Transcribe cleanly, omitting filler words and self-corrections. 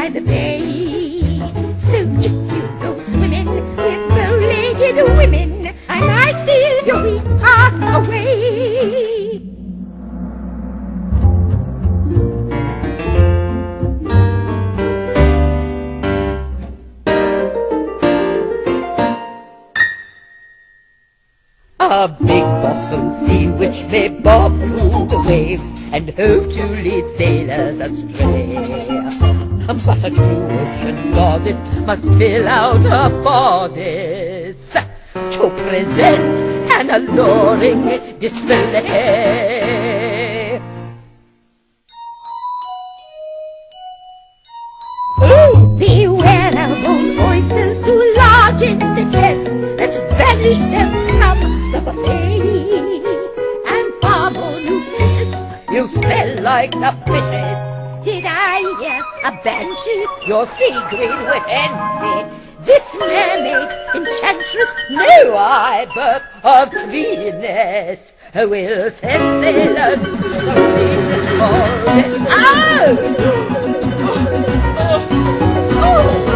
by the bay. So if you go swimming with bow-legged women, I might steal your weak heart away. A big-bottomed sea-witch may bob through the waves and hope to lead sailors astray. But a true ocean goddess must fill out her bodice to present an alluring display. Oh, beware of old oysters too large in the chest. Let's banish them from the buffet. And far more nutritious, you smell like the fishes. Did I hear a banshee? Your sea green with envy. This mermaid, enchantress, no eye birth of cleanness, will send sailors soaring for it. Oh!